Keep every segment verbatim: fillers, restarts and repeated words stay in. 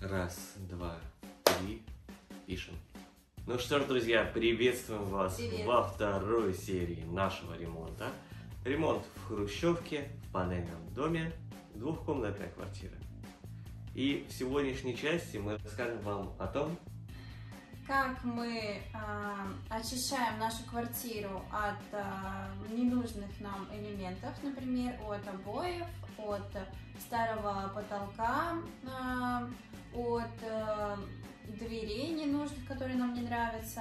Раз, два, три, пишем. Ну что ж, друзья, приветствуем вас Привет. во второй серии нашего ремонта. Ремонт в хрущевке, в панельном доме, двухкомнатная квартира. И в сегодняшней части мы расскажем вам о том, как мы э, очищаем нашу квартиру от э, ненужных нам элементов, например, от обоев, от старого потолка, э, от э, дверей ненужных, которые нам не нравятся.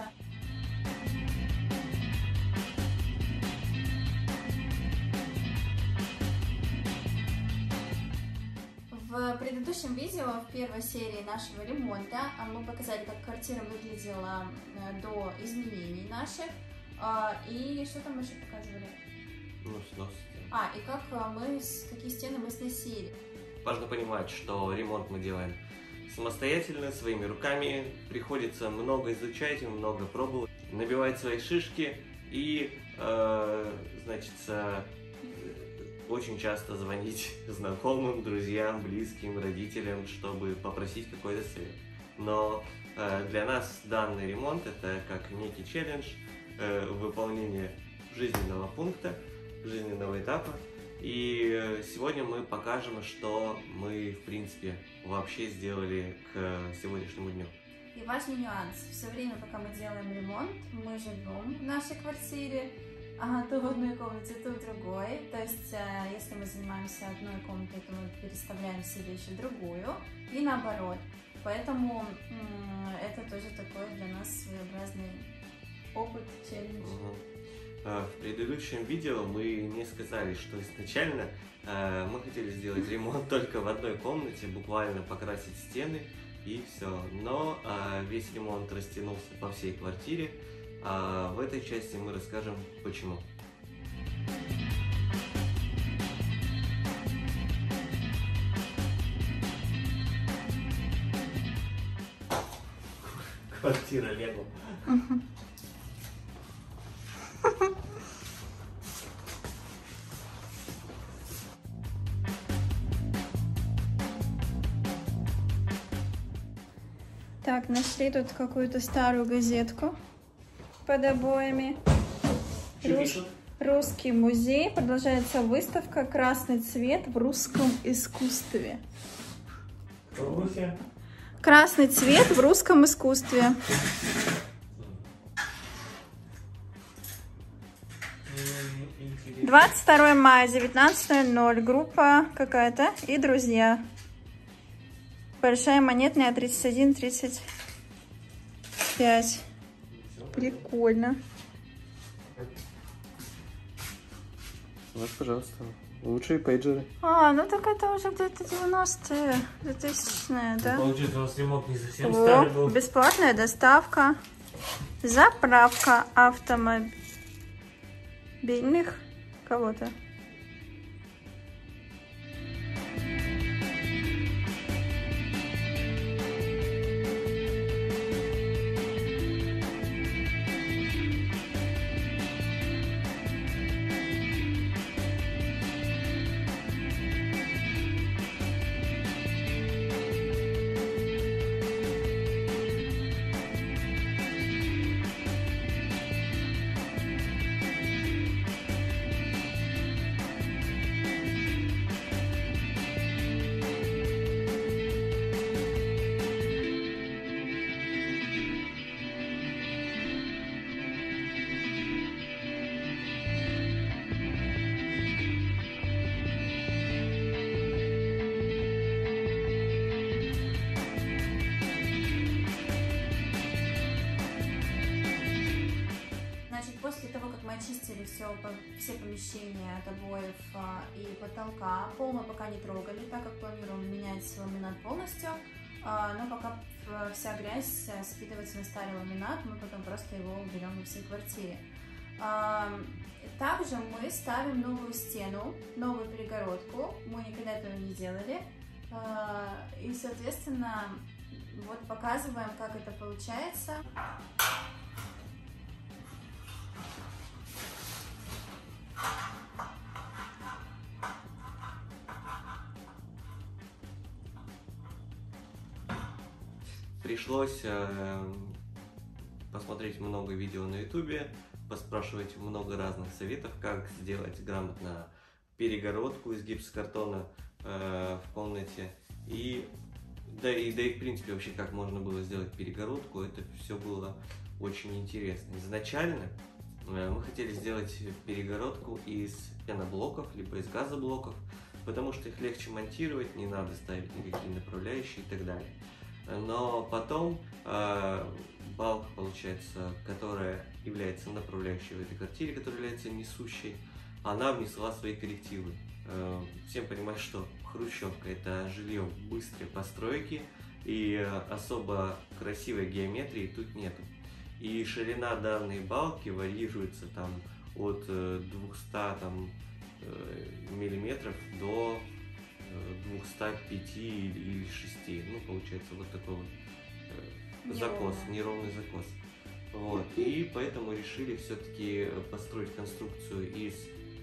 В предыдущем видео, в первой серии нашего ремонта, мы показали, как квартира выглядела до изменений наших. И что там мы еще показывали? ну, снос. А, и как мы, какие стены мы сносили. Важно понимать, что ремонт мы делаем самостоятельно, своими руками. Приходится много изучать, много пробовать, набивать свои шишки и, э, значит, очень часто звонить знакомым, друзьям, близким, родителям, чтобы попросить какой-то совет. Но э, для нас данный ремонт это как некий челлендж, э, выполнение жизненного пункта, жизненного этапа. И э, сегодня мы покажем, что мы, в принципе, вообще сделали к сегодняшнему дню. И важный нюанс. Все время, пока мы делаем ремонт, мы живем в нашей квартире, а, то в одной комнате, то в другой. То есть, если мы занимаемся одной комнатой, то мы переставляем себе еще другую, и наоборот. Поэтому это тоже такой для нас своеобразный опыт, челлендж. Угу. В предыдущем видео мы не сказали, что изначально мы хотели сделать ремонт только в одной комнате, буквально покрасить стены и все. Но весь ремонт растянулся по всей квартире. А в этой части мы расскажем, почему. Квартира Лего. Так, нашли тут какую-то старую газетку под обоями. Рус... Русский музей. Продолжается выставка «Красный цвет в русском искусстве». Красный цвет в русском искусстве. двадцать второе мая, девятнадцать ноль ноль. Группа какая-то и друзья. Большая монетная, тридцать один тридцать пять. Прикольно. Вот, пожалуйста. Лучшие пейджеры. А, ну так это уже где-то девяностые, двухтысячные, да? Получается, у нас ремонт не совсем О, старый был. бесплатная доставка. Заправка автомобильных кого-то. После того, как мы очистили все, все помещения от обоев и потолка, пол мы пока не трогали, так как планируем менять ламинат полностью, но пока вся грязь скидывается на старый ламинат, мы потом просто его уберем во всей квартире. Также мы ставим новую стену, новую перегородку, мы никогда этого не делали, и, соответственно, вот показываем, как это получается. пришлось э, посмотреть много видео на ютубе, поспрашивать много разных советов, как сделать грамотно перегородку из гипсокартона э, в комнате. И да, и да и в принципе вообще как можно было сделать перегородку, это все было очень интересно. Изначально э, мы хотели сделать перегородку из пеноблоков, либо из газоблоков, потому что их легче монтировать, не надо ставить никакие направляющие и так далее. Но потом э, балка, получается, которая является направляющей в этой квартире, которая является несущей, она внесла свои коррективы. Э, всем понимать, что хрущевка — это жилье быстрой постройки, и особо красивой геометрии тут нету. И ширина данной балки варьируется там от двухсот там, миллиметров до двухсот пяти или шести. Ну, получается, вот такой вот э, закос, неровный закос. Вот. И поэтому решили все-таки построить конструкцию из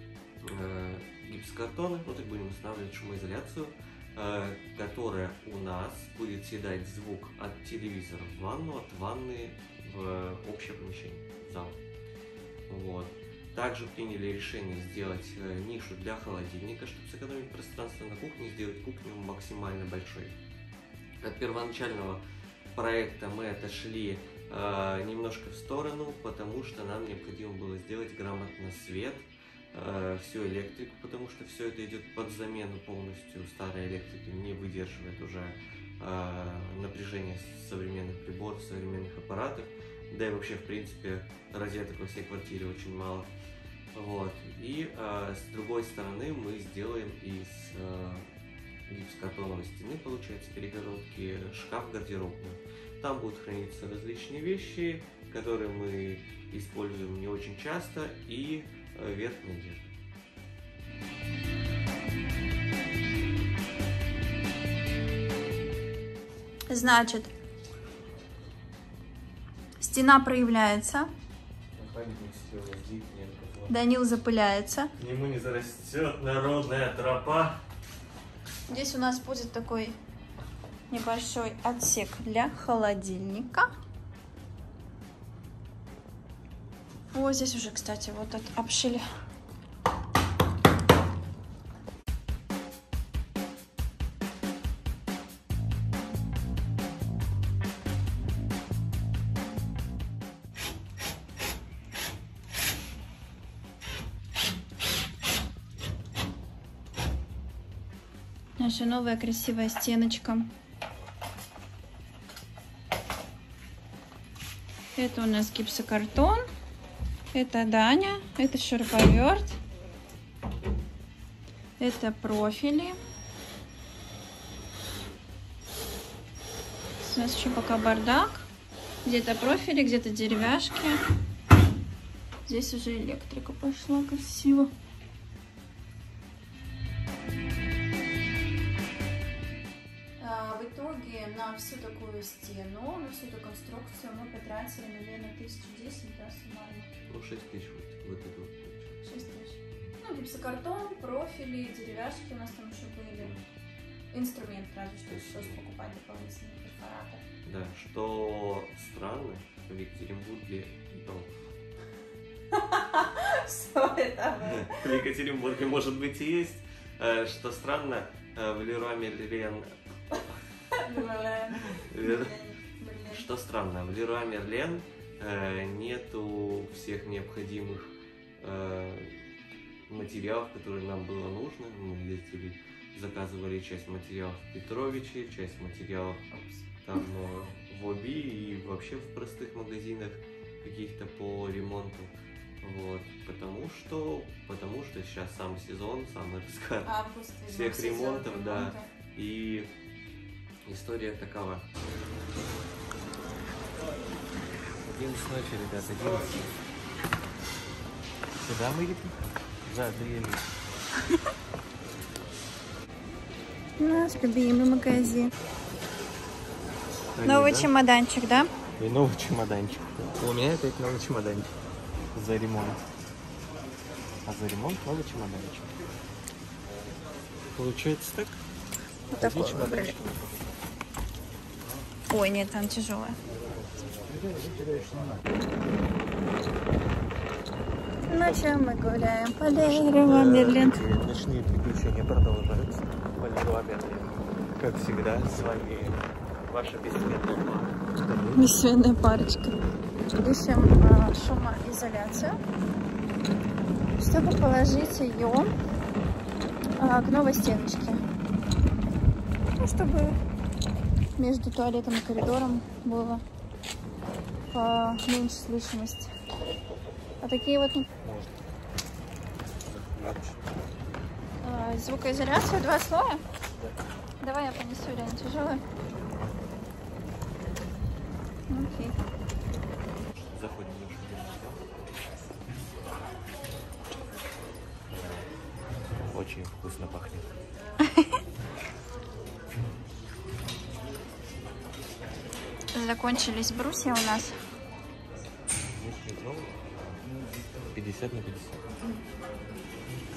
э, гипсокартона. Вот так будем устанавливать шумоизоляцию, э, которая у нас будет съедать звук от телевизора в ванну, от ванны в общее помещение, в зал. Вот. Также приняли решение сделать э, нишу для холодильника, чтобы сэкономить пространство на кухне, сделать кухню максимально большой. От первоначального проекта мы отошли э, немножко в сторону, потому что нам необходимо было сделать грамотно свет, э, всю электрику, потому что все это идет под замену полностью. Старая электрика не выдерживает уже э, напряжение современных приборов, современных аппаратов. Да и вообще, в принципе, розеток во всей квартире очень мало. Вот. И э, с другой стороны мы сделаем из э, гипсокартоновой стены, получается, перегородки, шкаф гардеробный. Там будут храниться различные вещи, которые мы используем не очень часто, и э, верхняя одежда. Значит, стена проявляется. Данил запыляется. К нему не зарастет народная тропа. Здесь у нас будет такой небольшой отсек для холодильника. Вот здесь уже, кстати, вот от обшили. Наша новая красивая стеночка. Это у нас гипсокартон. Это Даня. Это шуруповерт. Это профили. У нас еще пока бардак. Где-то профили, где-то деревяшки. Здесь уже электрика пошла красиво. В итоге на всю такую стену, на всю эту конструкцию мы потратили, наверное, тысячу десять, да, суммарно? Ну, шесть тысяч вот, вот это вот. шесть тысяч. Ну, гипсокартон, профили, деревяшки у нас там еще были. Инструмент, разве что пришлось покупать дополнительные перфоратор. Да, что странно, в Екатеринбурге... Что это? В Екатеринбурге, может быть, и есть. Что странно, в Леруа Мерлен... Что странно, в Леруа Мерлен нету всех необходимых материалов, которые нам было нужно. Мы ездили, заказывали часть материалов в Петровиче, часть материалов там в Оби и вообще в простых магазинах каких-то по ремонту. Вот, потому что, потому что сейчас самый сезон, самый разгар Август, всех ремонтов, ремонтов, да, и история такова. одиннадцать ночи, ребят, одиннадцать. Сюда мы едем? За дверью. Наш любимый магазин. Они, новый да? чемоданчик, да? И новый чемоданчик. У меня опять новый чемоданчик. За ремонт. А за ремонт новый чемоданчик. Получается так? Вот такой выбрали. Ой, нет, там тяжелая. Ночью мы гуляем по Леруа Мерлен. Ночные приключения продолжаются по Леруа Мерлен. Как всегда, с вами ваша бессменная пара. Бессменная парочка. Ищем а, шумоизоляцию, чтобы положить ее а, к новой стеночке. Ну, чтобы между туалетом и коридором было поменьше слышимости. А такие вот а, звукоизоляцию, два слоя. Давай я понесу, реально тяжелая. Окей. Заходим в нашу. Очень вкусно пахнет. Закончились брусья у нас. пятьдесят на пятьдесят.